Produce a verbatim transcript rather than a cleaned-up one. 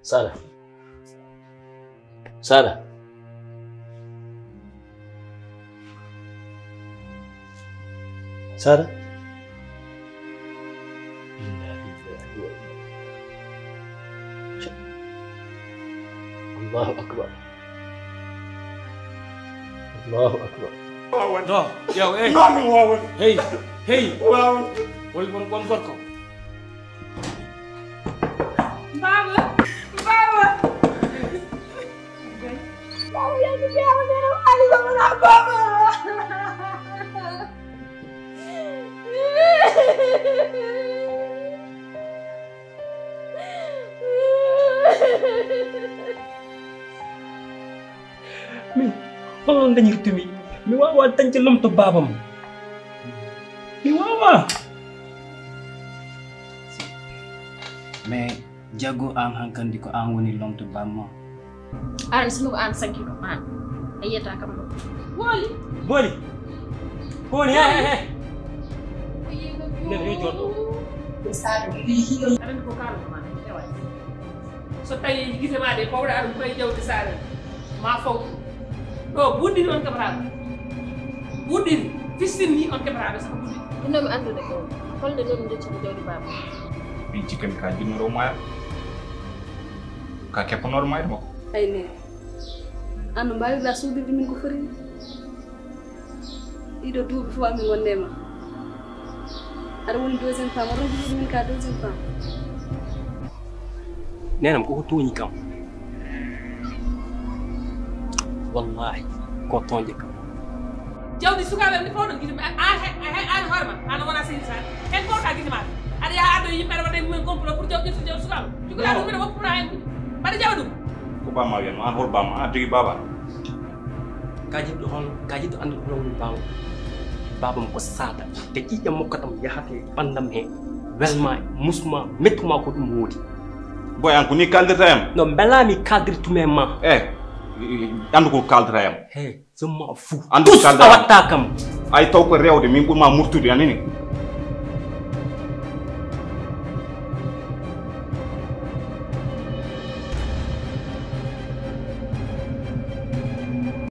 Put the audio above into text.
Sada. Sada. Sada. Allahu Akbar. Allahu Akbar. Wawan. No, yo, hey. Mami wawan. Hey, hey. Wawan. Wal wal wal gorko. Baba. Baba. Baba yang dia menerima Ali sama Baba. Mi, holon dañu tumi. Mi wawa tan ci lom to babam. Mi wawa. Mais jago an hankan diko an woni lom to bamma. An sunu an sanki ko an. Ayeta kam ko. Woli. Boli. Boli he he. Ne ne jodo. Besar. Aran ko kala man teway. So tay gise ma de ko wada am koy jaw di sare. Ma faw. Do buddi on camera. Buddi fistin ni on camera sa buddi. Dino mi andu de ko. Holde don de ci jawdi baba. Binciken ka jin normal. Ka kep normal mo. Ay ne. Anu mbawi la suudi min ko fori. Ido duubi fu ami wondema. Ada woni deuxième femme, wala duubi min ka deuxième femme. Nenam ko toñi kam. Wallahi ko tonje kam. Jawdi sukaɓe ni fawɗon guitima an an hoorema an wona sehil sa hen fo ka guitima aɗa yaha addo yimɓe aɗa waɗa mumen complot pour jaw ƴettu jaw sukaɓe cukalaa ɗum mbiɗa woppuna hen mbaɗa jawa ɗum Ko ba ma yen an hol bama an tigi baba. Kaji do hon kaji do andu do baw. Babam ko sada te ƴiƴam mo katam yahate bandam he welma musma mettuma ko dum wodi. Boy an ko ni kaldata yam. No belami kaldirtume ma. Eh. Andu ko kaldata yam. Hey, je m'en fous. Andu Tous kaldata. awatta kam. Ay taw ko rewde min ɓurma murtude anini.